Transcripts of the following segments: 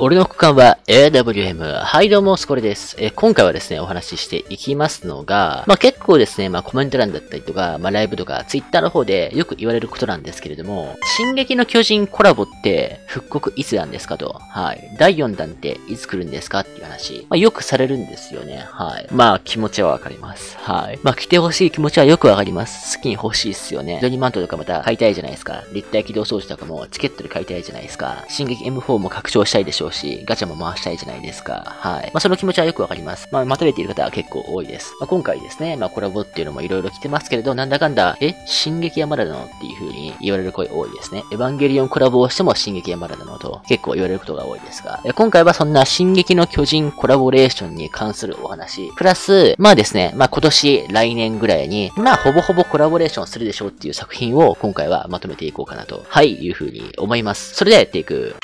俺の区間は AWM。はい、どうも、スコレです。今回はですね、お話ししていきますのが、結構ですね、コメント欄だったりとか、ライブとか、ツイッターの方でよく言われることなんですけれども、進撃の巨人コラボって復刻いつなんですかと。はい。第4弾っていつ来るんですかっていう話。よくされるんですよね。はい。気持ちはわかります。はい。来てほしい気持ちはよくわかります。好きに欲しいっすよね。ドニマントとかまた買いたいじゃないですか。立体起動装置とかもチケットで買いたいじゃないですか。進撃 M4 も拡張したいでしょうし、ガチャも回したいじゃないですか。はい。その気持ちはよくわかります。待たれている方は結構多いです。今回ですね、コラボっていうのもいろいろ来てますけれど、なんだかんだ、進撃はまだなのっていう風に言われる声多いですね。エヴァンゲリオンコラボをしても進撃はまだなのと結構言われることが多いですが、今回はそんな進撃の巨人コラボレーションに関するお話、プラス、ですね、今年、来年ぐらいに、ほぼほぼコラボレーションするでしょうっていう作品を今回はまとめていこうかなと、いう風に思います。それではやっていく。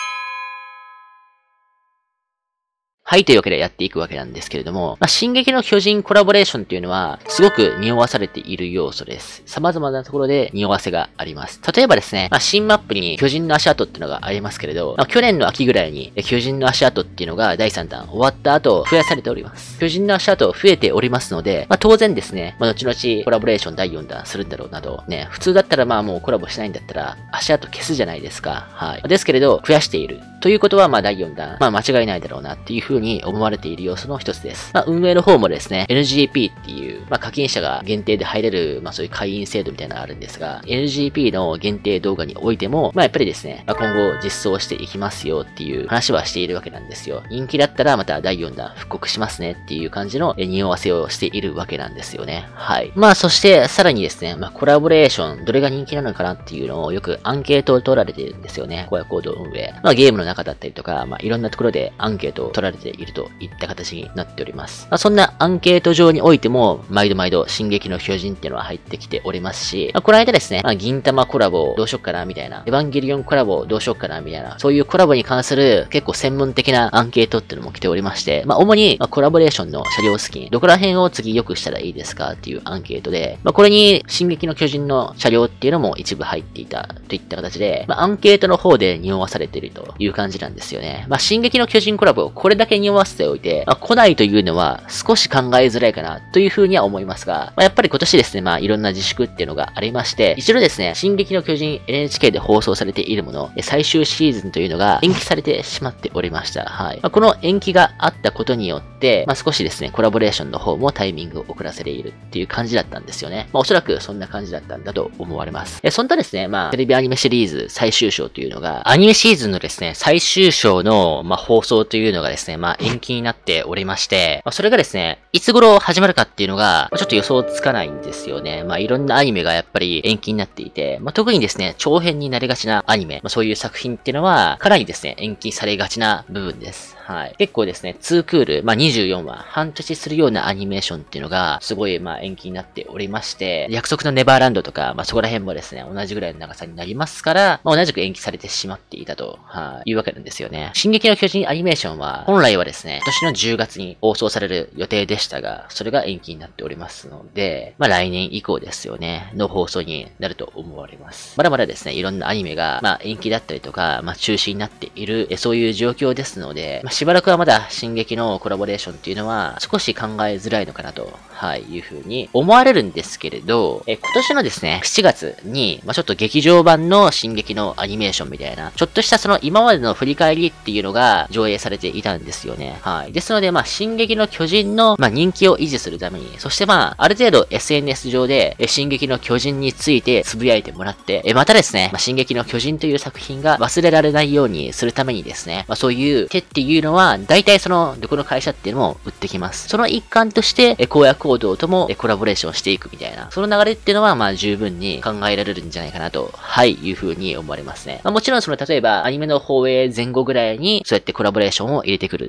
はい、というわけでやっていくわけなんですけれども、進撃の巨人コラボレーションっていうのは、すごく匂わされている要素です。様々なところで匂わせがあります。例えばですね、新マップに巨人の足跡っていうのがありますけれど、去年の秋ぐらいに巨人の足跡っていうのが第3弾終わった後、増やされております。巨人の足跡増えておりますので、当然ですね、後々コラボレーション第4弾するんだろうなど、ね、普通だったらもうコラボしないんだったら、足跡消すじゃないですか。はい。ですけれど、増やしている。ということは、第4弾、間違いないだろうなっていう風に思われている要素の一つです。運営の方もですね、NGP っていう、課金者が限定で入れる、そういう会員制度みたいなのがあるんですが、NGP の限定動画においても、やっぱりですね、今後実装していきますよっていう話はしているわけなんですよ。人気だったらまた第4弾復刻しますねっていう感じの匂わせをしているわけなんですよね。はい。そして、さらにですね、コラボレーション、どれが人気なのかなっていうのをよくアンケートを取られているんですよね。荒野行動運営。ゲームの中だったりとか、いろんなところでアンケートを取られているといった形になっております。そんなアンケート上においても、毎度進撃の巨人っていうのは入ってきておりますし、この間ですね、銀玉コラボどうしよっかなみたいな、エヴァンゲリオンコラボどうしよっかなみたいな、そういうコラボに関する結構専門的なアンケートっていうのも来ておりまして、主にコラボレーションの車両スキン、どこら辺を次良くしたらいいですかっていうアンケートで、これに進撃の巨人の車両っていうのも一部入っていたといった形で、アンケートの方で匂わされているという感じなんですよね。進撃の巨人コラボをこれだけ匂わせておいて、来ないというのは少し考えづらいかなというふうには思いますが、やっぱり今年ですね、いろんな自粛っていうのがありまして、一度ですね、進撃の巨人 NHK で放送されているもの、最終シーズンというのが延期されてしまっておりました。はい。この延期があったことによって、少しですね、コラボレーションの方もタイミングを遅らせているっていう感じだったんですよね。おそらくそんな感じだったんだと思われます。そんなですね、テレビアニメシリーズ最終章というのが、アニメシーズンのですね、最終章の、放送というのがですね、延期になっておりまして、それがですね、いつ頃始まるかっていうのが、ちょっと予想つかないんですよね。いろんなアニメがやっぱり延期になっていて、特にですね、長編になりがちなアニメ、そういう作品っていうのは、かなりですね、延期されがちな部分です。はい。結構ですね、2クール、24話、半年するようなアニメーションっていうのが、すごい、延期になっておりまして、約束のネバーランドとか、そこら辺もですね、同じぐらいの長さになりますから、同じく延期されてしまっていたと、いうわけなんですよね。進撃の巨人アニメーションは、本来はですね、今年の10月に放送される予定でしたが、それが延期になっておりますので、来年以降ですよね、の放送になると思われます。まだまだですね、いろんなアニメが、延期だったりとか、中止になっている、そういう状況ですので、しばらくはまだ進撃のコラボレーションっていうのは、少し考えづらいのかなと、いうふうに思われるんですけれど、今年のですね、7月に、ちょっと劇場版の進撃のアニメーションみたいな、ちょっとしたその今までの振り返りっていうのが上映されていたんですよね。はい。ですので、進撃の巨人の、人気を維持するために、そしてある程度 SNS 上で、進撃の巨人についてつぶやいてもらって、またですね、進撃の巨人という作品が忘れられないようにするためにですね、そういう手っていうのは、大体その、どこの会社っていうのも売ってきます。その一環として、荒野行動ともコラボレーションしていくみたいな、その流れっていうのは、十分に考えられるんじゃないかなと、いうふうに思われますね。もちろんその、例えば、アニメの放映前後ぐらいに、そうやってコラボレーションを入れてくる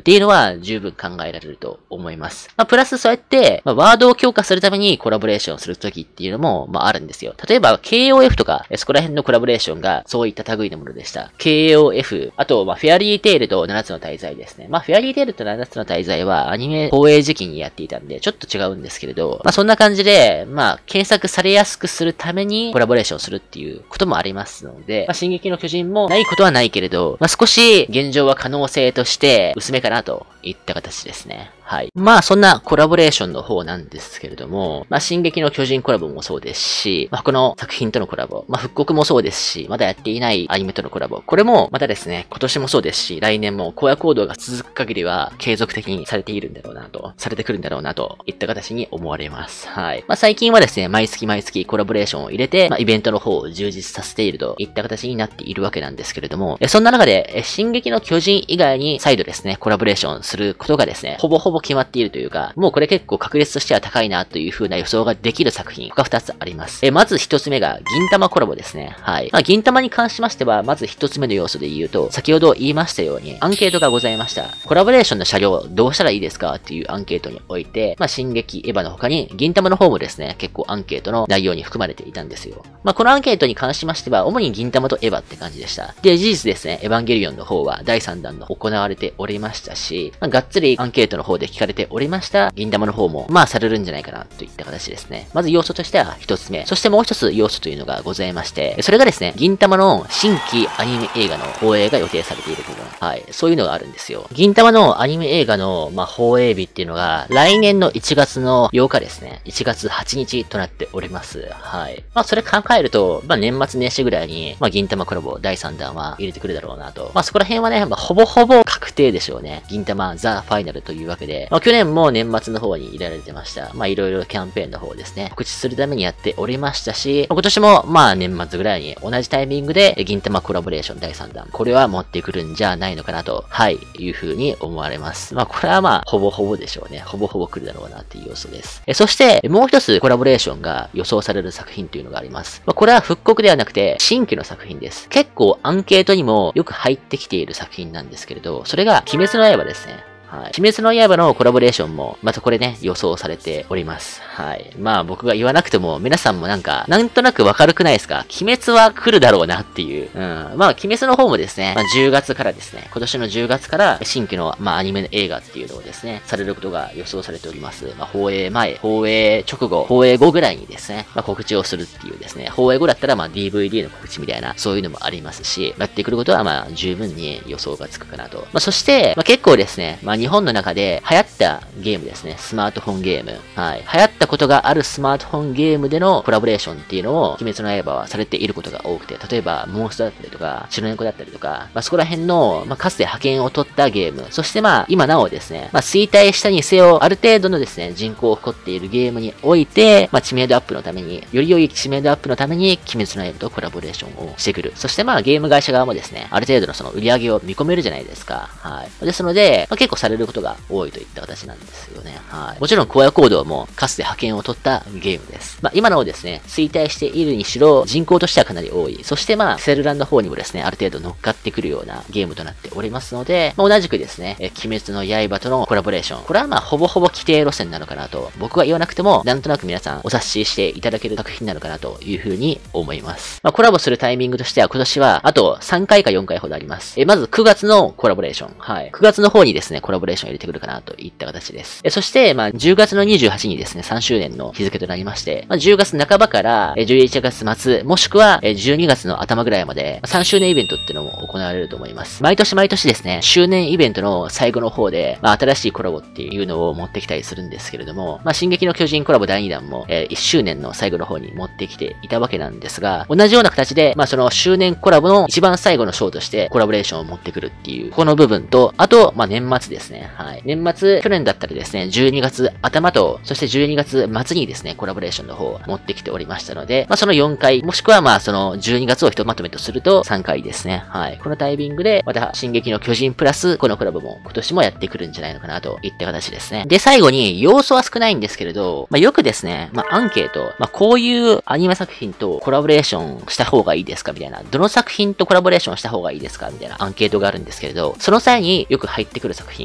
っていうのは十分考えられると思います。プラスそうやって、ワードを強化するためにコラボレーションするときっていうのも、あるんですよ。例えば、KOF とか、そこら辺のコラボレーションがそういった類のものでした。KOF、あと、フェアリーテイルと7つの大罪ですね。フェアリーテイルと7つの大罪はアニメ放映時期にやっていたんで、ちょっと違うんですけれど、そんな感じで、検索されやすくするためにコラボレーションするっていうこともありますので、進撃の巨人もないことはないけれど、少し現状は可能性として薄めかなといった形ですね。はい。そんなコラボレーションの方なんですけれども、進撃の巨人コラボもそうですし、他の作品とのコラボ、復刻もそうですし、まだやっていないアニメとのコラボ、これもまたですね、今年もそうですし、来年も荒野行動が続く限りは継続的にされているんだろうなと、されてくるんだろうなといった形に思われます。はい。最近はですね、毎月コラボレーションを入れて、イベントの方を充実させているといった形になっているわけなんですけれども、そんな中で、進撃の巨人以外に再度ですね、コラボレーションすることがですね、ほぼ決まっているというか、もうこれ結構確率としては高いなという風な予想ができる作品が2つあります。まず1つ目が銀玉コラボですね。はい。銀玉に関しましては、まず1つ目の要素で言うと、先ほど言いましたように、アンケートがございました。コラボレーションの車両どうしたらいいですかっていうアンケートにおいて、進撃エヴァの他に、銀玉の方もですね、結構アンケートの内容に含まれていたんですよ。このアンケートに関しましては、主に銀玉とエヴァって感じでした。で、事実ですね、エヴァンゲリオンの方は第3弾の行われておりましたし、がっつりアンケートの方で聞かれておりました銀玉の方も、されるんじゃないかなといった形ですね。まず要素としては一つ目。そしてもう一つ要素というのがございまして、それがですね、銀玉の新規アニメ映画の放映が予定されている部分。はい。そういうのがあるんですよ。銀玉のアニメ映画の、放映日っていうのが、来年の1月の8日ですね。1月8日となっております。はい。それ考えると、年末年始ぐらいに、銀玉コラボ第3弾は入れてくるだろうなと。そこら辺はね、ほぼ確定でしょうね。銀玉ザ・ファイナルというわけで、去年も年末の方に入れられてました。いろいろキャンペーンの方ですね、告知するためにやっておりましたし、今年も年末ぐらいに同じタイミングで銀玉コラボレーション第3弾、これは持ってくるんじゃないのかなと、はい、いう風に思われます。これはほぼでしょうね。ほぼ来るだろうなっていう要素です。そして、もう一つコラボレーションが予想される作品というのがあります。これは復刻ではなくて、新規の作品です。結構アンケートにもよく入ってきている作品なんですけれど、それが鬼滅の刃ですね。はい。鬼滅の刃のコラボレーションも、またこれね、予想されております。はい。僕が言わなくても、皆さんもなんとなくわかるくないですか？鬼滅は来るだろうなっていう。鬼滅の方もですね、10月からですね、今年の10月から新規の、アニメの映画っていうのをですね、されることが予想されております。放映前、放映直後、放映後ぐらいにですね、告知をするっていうですね、放映後だったらDVD の告知みたいな、そういうのもありますし、やってくることは十分に予想がつくかなと。そして、結構ですね、日本の中で流行ったゲームですね。スマートフォンゲーム。はい。流行ったことがあるスマートフォンゲームでのコラボレーションっていうのを、鬼滅の刃はされていることが多くて、例えば、モンストだったりとか、白猫だったりとか、そこら辺の、かつて覇権を取ったゲーム。そして今なおですね、衰退したにせよ、ある程度のですね、人口を誇っているゲームにおいて、知名度アップのために、より良い知名度アップのために、鬼滅の刃とコラボレーションをしてくる。そしてゲーム会社側もですね、ある程度のその売り上げを見込めるじゃないですか。はい。ですので、結構されることが多いといった形なんですよね。はい。もちろん、荒野行動もかつて覇権を取ったゲームです。今のをですね、衰退しているにしろ、人口としてはかなり多い。そしてセルランの方にもですね、ある程度乗っかってくるようなゲームとなっておりますので、同じくですね、鬼滅の刃とのコラボレーション。これはほぼ規定路線なのかなと、僕が言わなくても、なんとなく皆さんお察ししていただける作品なのかなというふうに思います。コラボするタイミングとしては、今年は、あと3回か4回ほどあります。まず9月のコラボレーション。はい。9月の方にですね、コラボレーションを入れてくるかなといった形です。そして、10月の28日にですね、3周年の日付となりまして、10月半ばから11月末、もしくは12月の頭ぐらいまで、3周年イベントっていうのも行われると思います。毎年ですね、周年イベントの最後の方で、新しいコラボっていうのを持ってきたりするんですけれども、進撃の巨人コラボ第2弾も、1周年の最後の方に持ってきていたわけなんですが、同じような形で、その周年コラボの一番最後のショーとしてコラボレーションを持ってくるっていう、この部分と、あと、年末ですね。はい。年末、去年だったらですね、12月頭と、そして12月末にですね、コラボレーションの方を持ってきておりましたので、その4回、もしくはその12月をひとまとめとすると3回ですね。はい。このタイミングで、また、進撃の巨人プラス、このコラボも今年もやってくるんじゃないのかなといった形ですね。で、最後に、要素は少ないんですけれど、よくですね、アンケート、こういうアニメ作品とコラボレーションした方がいいですかみたいな、どの作品とコラボレーションした方がいいですかみたいなアンケートがあるんですけれど、その際によく入ってくる作品、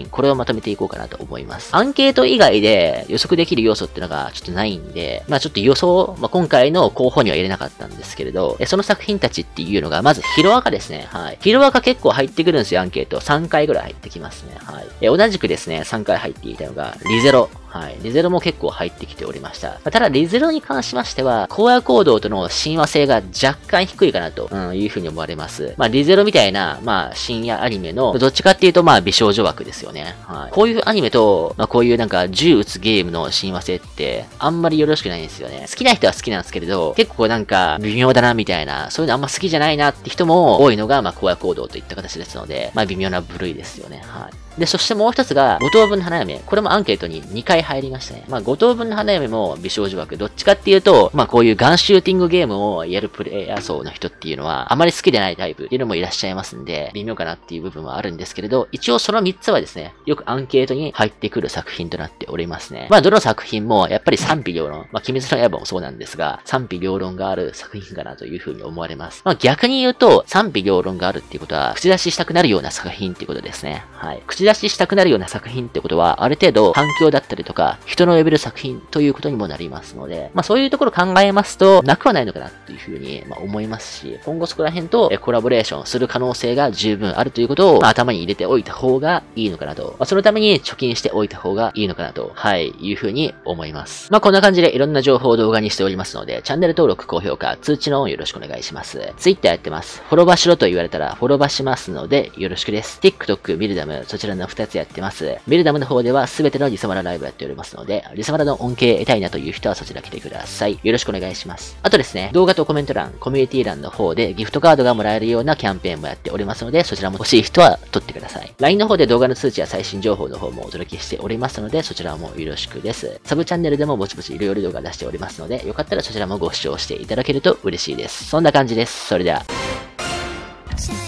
これをまとめていこうかなと思います。アンケート以外で予測できる要素っていうのがちょっとないんで、まあちょっと予想、今回の候補には入れなかったんですけれど、その作品たちっていうのが、まずヒロアカですね。はい。ヒロアカ結構入ってくるんですよ、アンケート。3回ぐらい入ってきますね。はい。同じくですね、3回入っていたのが、リゼロ。はい。リゼロも結構入ってきておりました。ただ、リゼロに関しましては、荒野行動との親和性が若干低いかなと、いうふうに思われます。リゼロみたいな、深夜アニメの、どっちかっていうと、美少女枠ですよね。はい。こういうアニメと、こういうなんか、銃撃つゲームの親和性って、あんまりよろしくないんですよね。好きな人は好きなんですけれど、結構なんか、微妙だな、みたいな、そういうのあんま好きじゃないなって人も多いのが、荒野行動といった形ですので、微妙な部類ですよね。はい。で、そしてもう一つが、五等分の花嫁。これもアンケートに2回入りましたね。五等分の花嫁も美少女枠。どっちかっていうと、こういうガンシューティングゲームをやるプレイヤー層の人っていうのは、あまり好きでないタイプっていうのもいらっしゃいますんで、微妙かなっていう部分はあるんですけれど、一応その3つはですね、よくアンケートに入ってくる作品となっておりますね。どの作品も、やっぱり賛否両論。鬼滅の刃もそうなんですが、賛否両論がある作品かなというふうに思われます。逆に言うと、賛否両論があるっていうことは、口出ししたくなるような作品っていうことですね。はい。口出ししたくなるような作品ってことは、ある程度反響だったりとか、人の呼べる作品ということにもなりますので、そういうところ考えますと、なくはないのかなっていうふうに、思いますし、今後そこら辺とコラボレーションする可能性が十分あるということを、頭に入れておいた方がいいのかなと、そのために貯金しておいた方がいいのかなと、はい、いうふうに思います。こんな感じでいろんな情報を動画にしておりますので、チャンネル登録、高評価、通知のオンよろしくお願いします。Twitter やってます。フォロバしろと言われたらフォロバしますので、よろしくです。TikTok、ビルダム、そちらの2つやってます。ビルダムの方では全てのリサマラライブやっておりますので、リサマラの恩恵得たいなという人はそちら来てください。よろしくお願いします。あとですね、動画とコメント欄、コミュニティ欄の方でギフトカードがもらえるようなキャンペーンもやっておりますので、そちらも欲しい人は取ってください。LINE の方で動画の通知や最新情報の方もお届けしておりますので、そちらもよろしくです。サブチャンネルでもぼちぼちいろいろ動画出しておりますので、よかったらそちらもご視聴していただけると嬉しいです。そんな感じです。それでは。